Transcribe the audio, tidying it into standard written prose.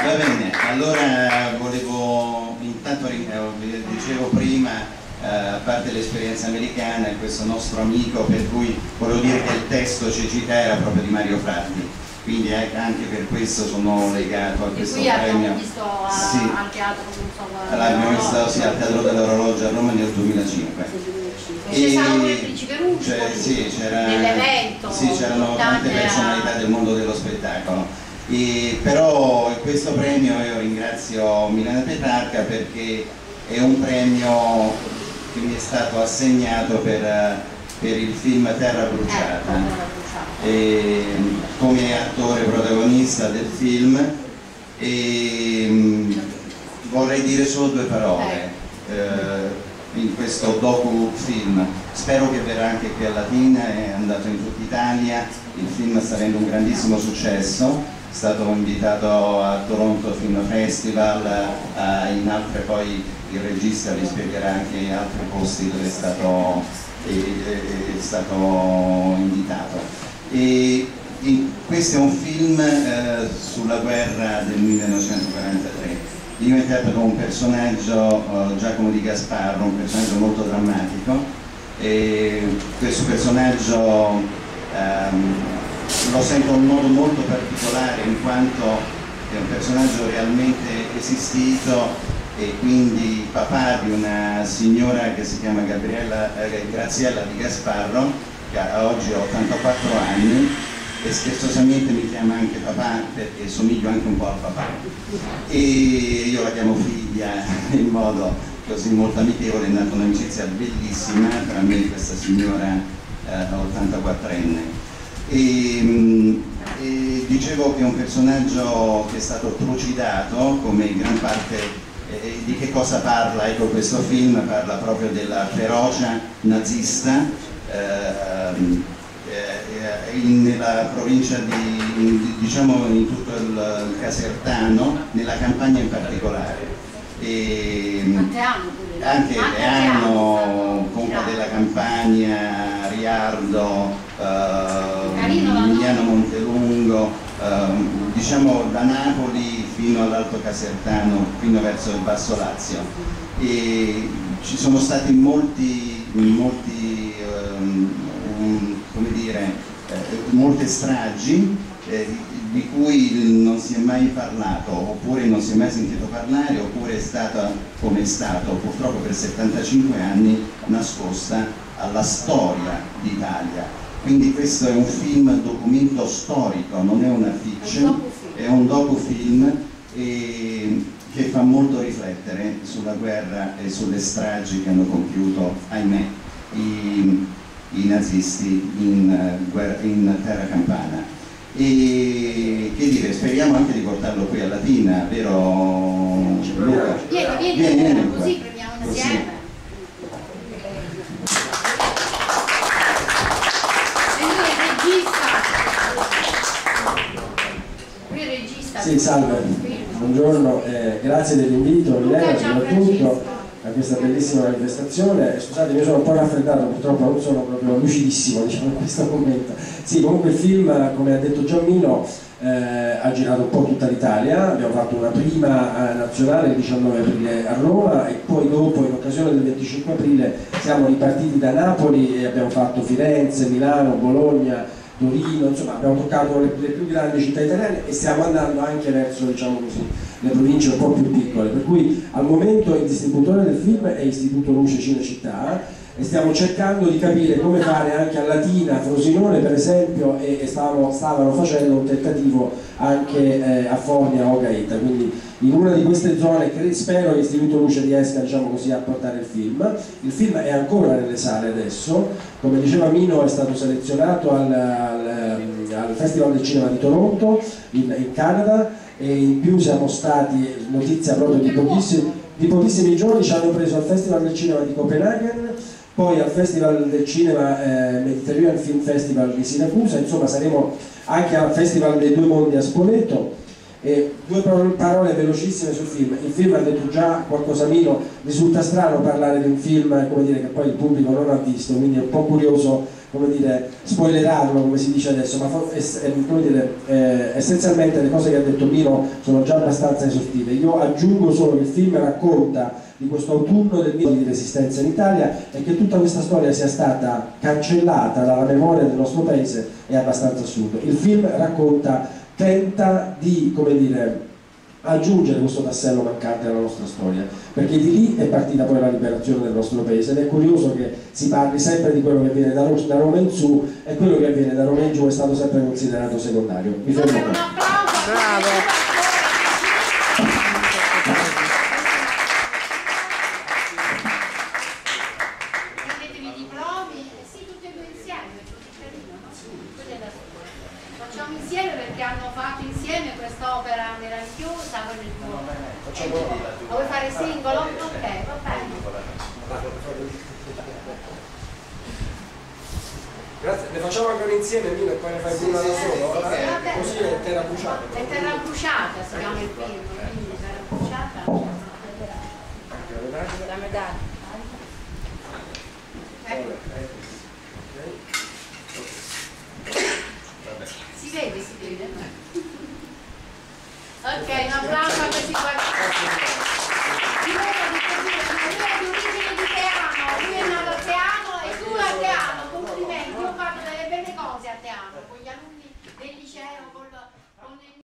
Va bene, allora volevo, intanto dicevo prima, a parte l'esperienza americana e questo nostro amico, per cui volevo dire che il testo Cecità era proprio di Mario Fratti, quindi anche per questo sono legato a questo premio. Abbiamo visto al teatro, insomma, l'abbiamo visto sì, al Teatro dell'Orologio a Roma nel 2005. C'è stato pure il Principe Russo nell'evento. Sì, c'erano tante personalità del mondo dello spettacolo. Però questo premio io ringrazio Milena Petrarca perché è un premio che mi è stato assegnato per il film Terra Bruciata, come attore protagonista del film, e vorrei dire solo due parole in questo docu-film. Spero che verrà anche qui a Latina, è andato in tutta Italia, il film sta avendo un grandissimo successo. È stato invitato a Toronto Film Festival, in altre, poi il regista vi spiegherà anche altri posti dove è stato invitato. Questo è un film sulla guerra del 1943. Io interpreto un personaggio, Giacomo di Gasparro, un personaggio molto drammatico, e questo personaggio lo sento in un modo molto particolare in quanto è un personaggio realmente esistito, e quindi papà di una signora che si chiama Graziella di Gasparro, che oggi ha 84 anni e scherzosamente mi chiama anche papà perché somiglio anche un po' al papà, e io la chiamo figlia in modo così molto amichevole. È nata un'amicizia bellissima tra me e questa signora 84enne. E dicevo che è un personaggio che è stato trucidato, come gran parte. Di che cosa parla? Ecco, questo film parla proprio della ferocia nazista nella provincia diciamo in tutto il Casertano, nella campagna in particolare. Anche Leano, Conca della Campania, Riardo, Emiliano Montelungo, diciamo da Napoli fino all'Alto Casertano, fino verso il Basso Lazio. E ci sono stati molte stragi di cui non si è mai parlato, oppure non si è mai sentito parlare, oppure è stata, come è stato purtroppo per 75 anni, nascosta alla storia d'Italia. Quindi questo è un film documento storico, non è una fiction, è un docufilm che fa molto riflettere sulla guerra e sulle stragi che hanno compiuto, ahimè, i nazisti in terra campana. E che dire, speriamo anche di portarlo qui a Latina, vero Luca? Vieni, così premiamo insieme. Lui è il regista. Sì, salve, buongiorno, grazie dell'invito, Milena, soprattutto a questa bellissima manifestazione. Scusate, io sono un po' raffreddato, purtroppo non sono proprio lucidissimo, diciamo, in questo momento. Sì, comunque il film, come ha detto Giammino, ha girato un po' tutta l'Italia. Abbiamo fatto una prima nazionale il 19 aprile a Roma, e poi dopo, in occasione del 25 aprile, siamo ripartiti da Napoli e abbiamo fatto Firenze, Milano, Bologna, Torino, insomma abbiamo toccato le più grandi città italiane, e stiamo andando anche verso, diciamo così, le province un po' più piccole, per cui al momento il distributore del film è Istituto Luce Cinecittà, e stiamo cercando di capire come fare anche a Latina, Frosinone per esempio, e stavano facendo un tentativo anche a Fogna o Gaeta, quindi in una di queste zone spero che Istituto Luce riesca, diciamo così, a portare il film. Il film è ancora nelle sale adesso, come diceva Mino è stato selezionato al Festival del Cinema di Toronto in Canada, e in più siamo stati, notizia proprio di pochissimi giorni, ci hanno preso al Festival del Cinema di Copenaghen, poi al Festival del Cinema Mediterranean Film Festival di Siracusa, insomma saremo anche al Festival dei Due Mondi a Spoleto. E due parole velocissime sul film. Il film, ha detto già qualcosa Mino, risulta strano parlare di un film, come dire, che poi il pubblico non ha visto, quindi è un po' curioso come dire, spoilerarlo, come si dice adesso, ma come dire, essenzialmente le cose che ha detto Mino sono già abbastanza esaustive. Io aggiungo solo che il film racconta di questo autunno del mito di resistenza in Italia, e che tutta questa storia sia stata cancellata dalla memoria del nostro paese è abbastanza assurdo. Il film tenta di, come dire, aggiungere questo tassello mancante alla nostra storia, perché di lì è partita poi la liberazione del nostro paese, ed è curioso che si parli sempre di quello che viene da Roma in su, e quello che avviene da Roma in giù è stato sempre considerato secondario. Mi fermo qua. Bravo! Facciamo insieme perché hanno fatto insieme quest'opera meravigliosa con il tuo. Lo vuoi fare singolo? Ok, va bene. Grazie, ne facciamo ancora insieme Mino, e poi ne fai prima da solo? Così è terra bruciata. È terra bruciata, si chiama il film, quindi terra bruciata. La medaglia. Si vede. Ok, un applauso a questi qua.